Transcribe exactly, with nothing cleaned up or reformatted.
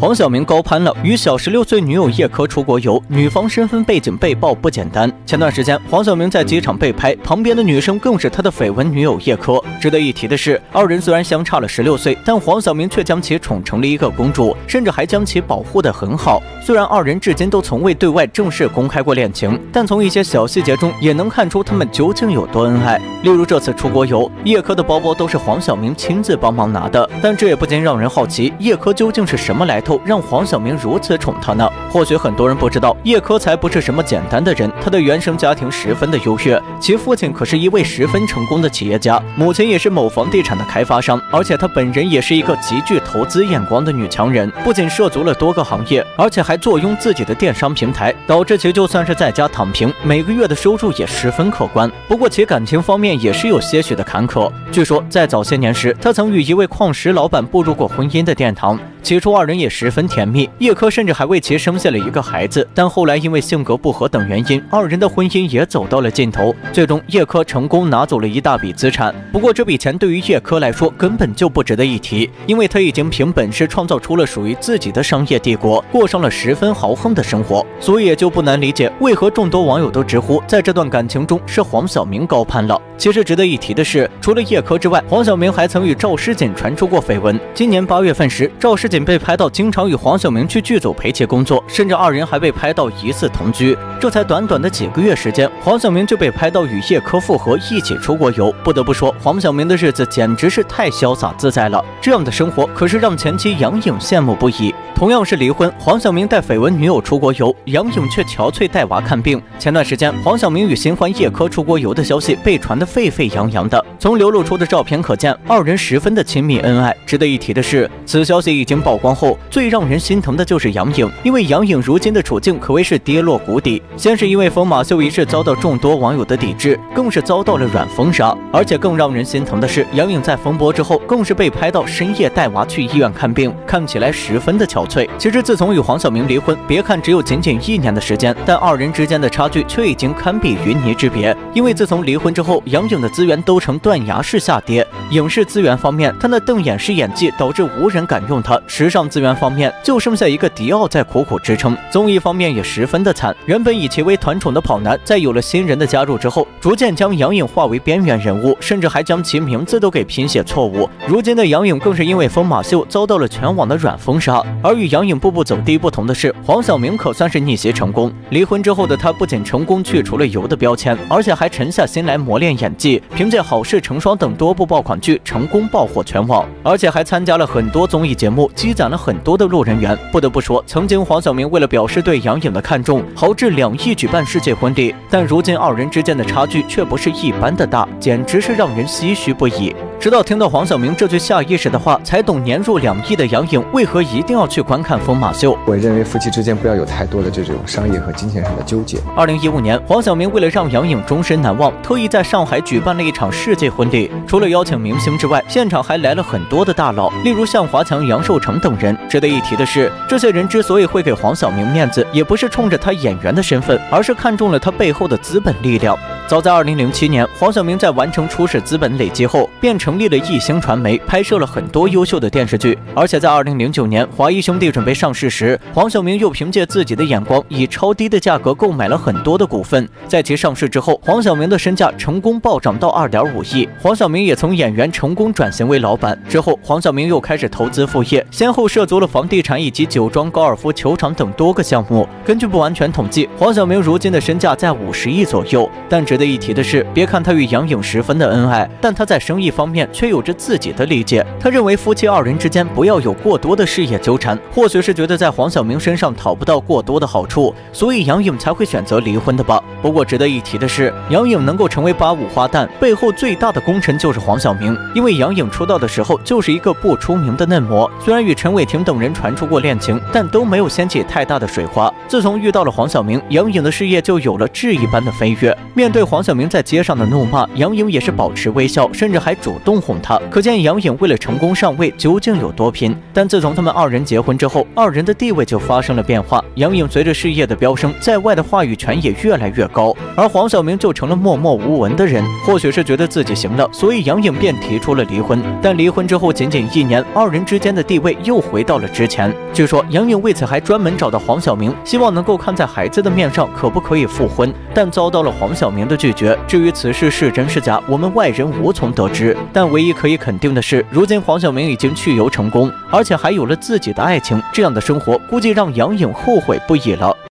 黄晓明高攀了，与小十六岁女友叶珂出国游，女方身份背景被曝不简单。前段时间，黄晓明在机场被拍，旁边的女生更是他的绯闻女友叶珂。值得一提的是，二人虽然相差了十六岁，但黄晓明却将其宠成了一个公主，甚至还将其保护得很好。虽然二人至今都从未对外正式公开过恋情，但从一些小细节中也能看出他们究竟有多恩爱。例如这次出国游，叶珂的包包都是黄晓明亲自帮忙拿的，但这也不禁让人好奇，叶珂究竟是什么来头，让黄晓明如此宠她呢？或许很多人不知道，叶珂才不是什么简单的人，她的原生家庭十分的优越，其父亲可是一位十分成功的企业家，母亲也是某房地产的开发商，而且她本人也是一个极具投资眼光的女强人，不仅涉足了多个行业，而且还坐拥自己的电商平台，导致其就算是在家躺平，每个月的收入也十分可观。不过其感情方面也是有些许的坎坷，据说在早些年时，她曾与一位矿石老板步入过婚姻的殿堂，起初二人也十分甜蜜，叶珂甚至还为其生下了一个孩子，但后来因为性格不合等原因，二人的婚姻也走到了尽头。最终叶珂成功拿走了一大笔资产，不过这笔钱对于叶珂来说根本就不值得一提，因为她已经凭本事创造出了属于自己的商业帝国，过上了十分豪横的生活，所以也就不难理解为何众多网友都直呼在这段感情中是黄晓明高攀了。其实值得一提的是，除了叶珂之外，黄晓明还曾与赵诗锦传出过绯闻。今年八月份时，赵诗锦被拍到经常与黄晓明去剧组陪其工作，甚至二人还被拍到疑似同居。这才短短的几个月时间，黄晓明就被拍到与叶珂复合，一起出国游。不得不说，黄晓明的日子简直是太潇洒自在了，这样的生活可是让前妻杨颖羡慕不已。同样是离婚，黄晓明带绯闻女友出国游，杨颖却憔悴带娃看病。前段时间，黄晓明与新欢叶珂出国游的消息被传得沸沸扬扬的，从流露出的照片可见，二人十分的亲密恩爱。值得一提的是，此消息一经曝光后，最让人心疼的就是杨颖，因为杨颖如今的处境可谓是跌落谷底。先是因为疯马秀一事遭到众多网友的抵制，更是遭到了软封杀。而且更让人心疼的是，杨颖在风波之后，更是被拍到深夜带娃去医院看病，看起来十分的憔悴。其实自从与黄晓明离婚，别看只有仅仅一年的时间，但二人之间的差距却已经堪比云泥之别。因为自从离婚之后，杨颖的资源都呈断崖式下跌。影视资源方面，她那瞪眼式演技导致无人敢用她；时尚资源方面，就剩下一个迪奥在苦苦支撑。综艺方面也十分的惨，原本以其为团宠的跑男，在有了新人的加入之后，逐渐将杨颖化为边缘人物，甚至还将其名字都给拼写错误。如今的杨颖更是因为疯马秀遭到了全网的软封杀。而与杨颖步步走低不同的是，黄晓明可算是逆袭成功。离婚之后的他不仅成功去除了油的标签，而且还沉下心来磨练演技，凭借《好事成双》等多部爆款剧成功爆火全网，而且还参加了很多综艺节目，积攒了很多的路人缘。不得不说，曾经黄晓明为了表示对杨颖的看重，豪掷两亿举办世界婚礼，但如今二人之间的差距却不是一般的大，简直是让人唏嘘不已。直到听到黄晓明这句下意识的话，才懂年入两亿的杨颖为何一定要去观看疯马秀。 我认为夫妻之间不要有太多的这种商业和金钱上的纠结。 二零一五年，黄晓明为了让杨颖终身难忘，特意在上海举办了一场世界婚礼。除了邀请明星之外，现场还来了很多的大佬，例如向华强、杨受成等人。值得一提的是，这些人之所以会给黄晓明面子，也不是冲着他演员的身份，而是看中了他背后的资本力量。早在二零零七年，黄晓明在完成初始资本累积后，便成立了艺星传媒，拍摄了很多优秀的电视剧。而且在二零零九年，华谊兄弟准备上市时，黄晓明又凭借自己的眼光，以超低的价格购买了很多的股份。在其上市之后，黄晓明的身价成功暴涨到二点五亿。黄晓明也从演员成功转型为老板。之后，黄晓明又开始投资副业，先后涉足了房地产以及酒庄、高尔夫球场等多个项目。根据不完全统计，黄晓明如今的身价在五十亿左右。但值得一提的是，别看他与杨颖十分的恩爱，但他在生意方面却有着自己的理解。他认为夫妻二人之间不要有过多的事业纠缠，或许是觉得在黄晓明身上讨不到过多的好处，所以杨颖才会选择离婚的吧。不过值得一提的是，杨颖能够成为八五花旦，背后最大的功臣就是黄晓明。因为杨颖出道的时候就是一个不出名的嫩模，虽然与陈伟霆等人传出过恋情，但都没有掀起太大的水花。自从遇到了黄晓明，杨颖的事业就有了质一般的飞跃。面对被黄晓明在街上的怒骂，杨颖也是保持微笑，甚至还主动哄他。可见杨颖为了成功上位究竟有多拼。但自从他们二人结婚之后，二人的地位就发生了变化。杨颖随着事业的飙升，在外的话语权也越来越高，而黄晓明就成了默默无闻的人。或许是觉得自己行了，所以杨颖便提出了离婚。但离婚之后仅仅一年，二人之间的地位又回到了之前。据说杨颖为此还专门找到黄晓明，希望能够看在孩子的面上，可不可以复婚，但遭到了黄晓明的拒绝。至于此事是真是假，我们外人无从得知。但唯一可以肯定的是，如今黄晓明已经去油成功，而且还有了自己的爱情，这样的生活估计让杨颖后悔不已了。